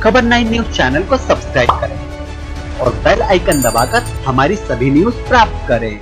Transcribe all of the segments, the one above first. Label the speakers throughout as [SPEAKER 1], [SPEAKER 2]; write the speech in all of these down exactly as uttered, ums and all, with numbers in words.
[SPEAKER 1] खबर nine news channel को subscribe करें और बेल आइकन दबाकर हमारी सभी न्यूज प्राप्त करें।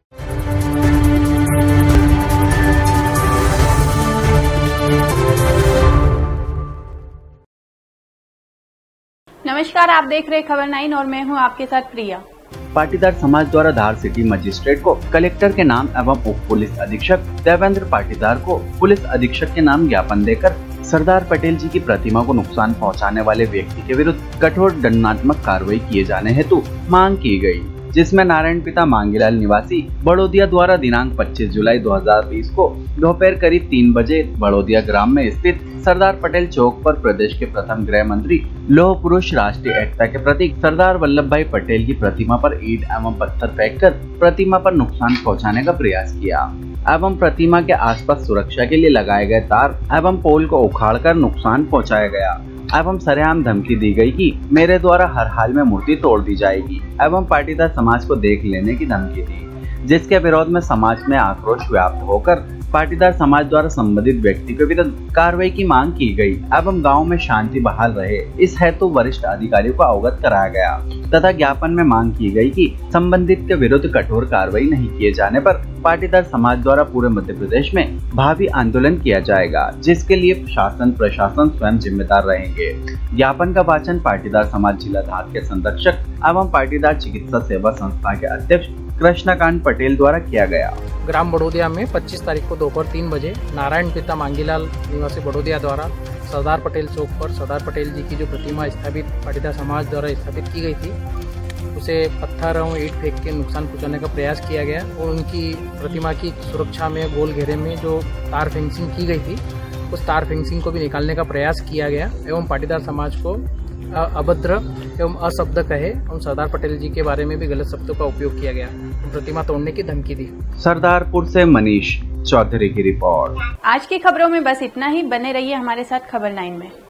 [SPEAKER 2] नमस्कार, आप देख रहे खबर नाइन और मैं हूं आपके साथ प्रिया।
[SPEAKER 1] पाटीदार समाज द्वारा धार सिटी मजिस्ट्रेट को कलेक्टर के नाम एवं उप पुलिस अधीक्षक देवेंद्र पाटीदार को पुलिस अधीक्षक के नाम ज्ञापन देकर सरदार पटेल जी की प्रतिमा को नुकसान पहुंचाने वाले व्यक्ति के विरुद्ध कठोर दंडात्मक कार्रवाई किए जाने हेतु मांग की गई, जिसमें नारायण पिता मांगीलाल निवासी बड़ौदिया द्वारा दिनांक पच्चीस जुलाई दो हज़ार बीस को दोपहर करीब तीन बजे बड़ौदिया ग्राम में स्थित सरदार पटेल चौक पर प्रदेश के प्रथम गृह मंत्री लौह पुरुष राष्ट्रीय एकता के प्रतीक सरदार वल्लभ भाई पटेल की प्रतिमा पर ईंट एवं पत्थर फेंककर प्रतिमा पर नुकसान पहुंचाने का प्रयास किया एवं प्रतिमा के आसपास सुरक्षा के लिए लगाए गए तार एवं पोल को उखाड़कर नुकसान पहुंचाया गया एवं सरेआम धमकी दी गई कि मेरे द्वारा हर हाल में मूर्ति तोड़ दी जाएगी एवं पाटीदार समाज को देख लेने की धमकी दी, जिसके विरोध में समाज में आक्रोश व्याप्त होकर पाटीदार समाज द्वारा संबंधित व्यक्ति के विरुद्ध कार्रवाई की मांग की गई एवं गांव में शांति बहाल रहे, इस हेतु वरिष्ठ अधिकारियों को अवगत कराया गया तथा ज्ञापन में मांग की गई कि संबंधित के विरुद्ध कठोर कार्रवाई नहीं किए जाने पर पाटीदार समाज द्वारा पूरे मध्य प्रदेश में भावी आंदोलन किया जाएगा, जिसके लिए शासन प्रशासन स्वयं जिम्मेदार रहेंगे। ज्ञापन का वाचन पाटीदार समाज जिला धार के संरक्षक एवं पाटीदार चिकित्सा सेवा संस्था के अध्यक्ष कृष्णकांत पटेल द्वारा किया गया।
[SPEAKER 3] ग्राम बड़ौदिया में पच्चीस तारीख को दोपहर तीन बजे नारायण पिता मांगीलाल निवासी बड़ौदिया द्वारा सरदार पटेल चौक पर सरदार पटेल जी की जो प्रतिमा स्थापित पाटीदार समाज द्वारा स्थापित की गई थी, उसे पत्थर और ईंट फेंक के नुकसान पहुंचाने का प्रयास किया गया और उनकी प्रतिमा की सुरक्षा में गोल घेरे में जो तार फेंसिंग की गई थी, उस तार फेंसिंग को भी निकालने का प्रयास किया गया एवं पाटीदार समाज को अभद्र एवं अशब्द कहे और सरदार पटेल जी के बारे में भी गलत शब्दों का उपयोग किया गया, प्रतिमा तोड़ने की धमकी दी।
[SPEAKER 1] सरदारपुर से मनीष चौधरी की रिपोर्ट।
[SPEAKER 2] आज की खबरों में बस इतना ही। बने रहिए हमारे साथ खबर नाइन में।